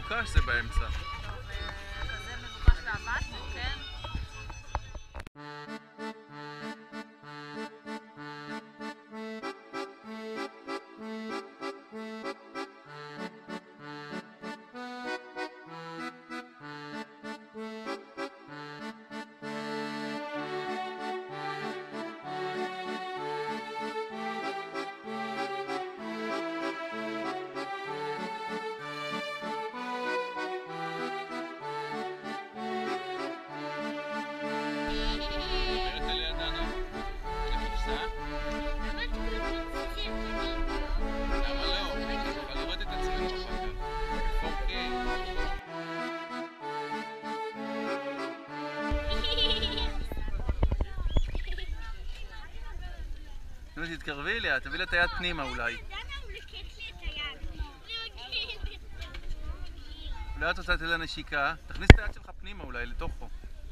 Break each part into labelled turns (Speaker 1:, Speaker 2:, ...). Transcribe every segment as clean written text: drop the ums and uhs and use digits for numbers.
Speaker 1: מבוקש זה באמצע.
Speaker 2: כזה מבוקש לעבדנו, כן?
Speaker 1: נו, תתקרבי אליה, תביא לה את היד פנימה אולי. אולי את רוצה לתת לה נשיקה? תכניס את היד שלך פנימה אולי, לתוכו.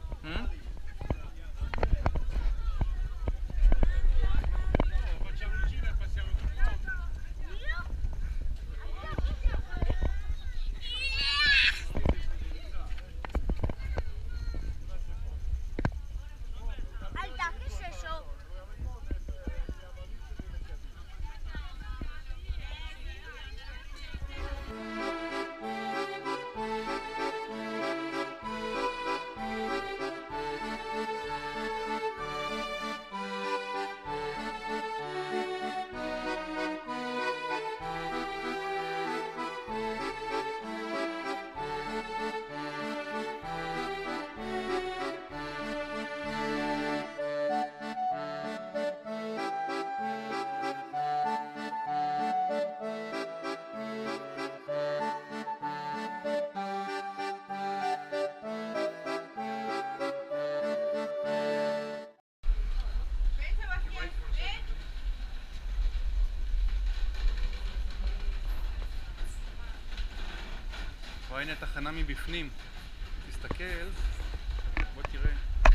Speaker 1: הנה התחנה מבפנים, תסתכל, בוא תראה.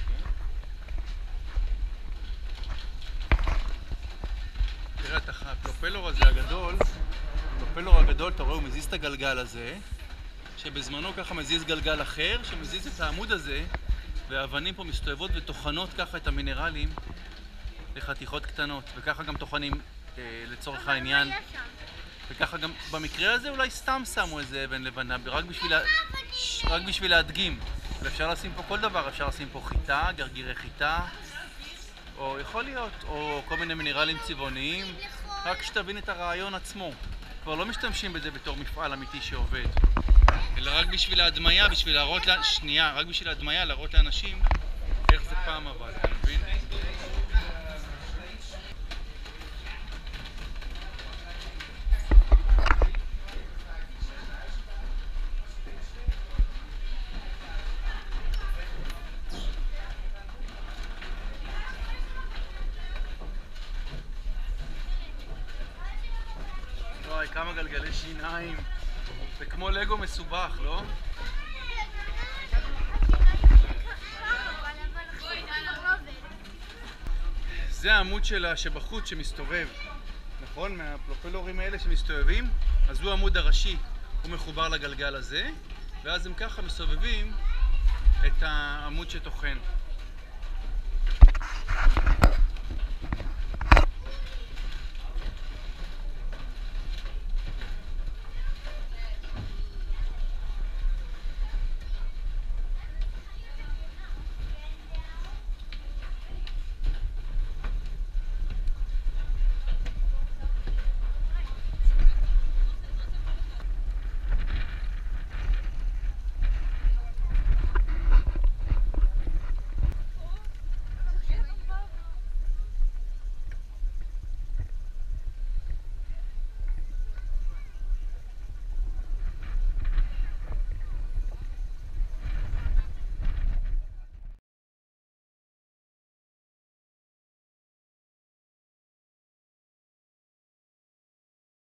Speaker 1: תראה את הפלופלור הזה הגדול, הפלופלור הגדול, אתה רואה, הוא מזיז את הגלגל הזה, שבזמנו ככה מזיז גלגל אחר, שמזיז את העמוד הזה, והאבנים פה מסתובבות וטוחנות ככה את המינרלים לחתיכות קטנות, וככה גם טוחנים לצורך העניין. וככה גם במקרה הזה אולי סתם שמו איזה אבן לבנה, רק בשביל להדגים. אבל אפשר לשים פה כל דבר, אפשר לשים פה חיטה, גרגירי חיטה, או יכול להיות, או כל מיני מינרלים צבעוניים, רק שתבין את הרעיון עצמו. כבר לא משתמשים בזה בתור מפעל אמיתי שעובד, אלא רק בשביל ההדמיה, בשביל להראות רק בשביל ההדמיה, להראות לאנשים איך זה פעם עבד, אתה מבין? וואי, כמה גלגלי שיניים. זה כמו לגו מסובך, לא? זה העמוד שלה שבחוץ שמסתובב, נכון? מהפלופלורים האלה שמסתובבים, אז הוא העמוד הראשי, הוא מחובר לגלגל הזה, ואז הם ככה מסובבים את העמוד שטוחן.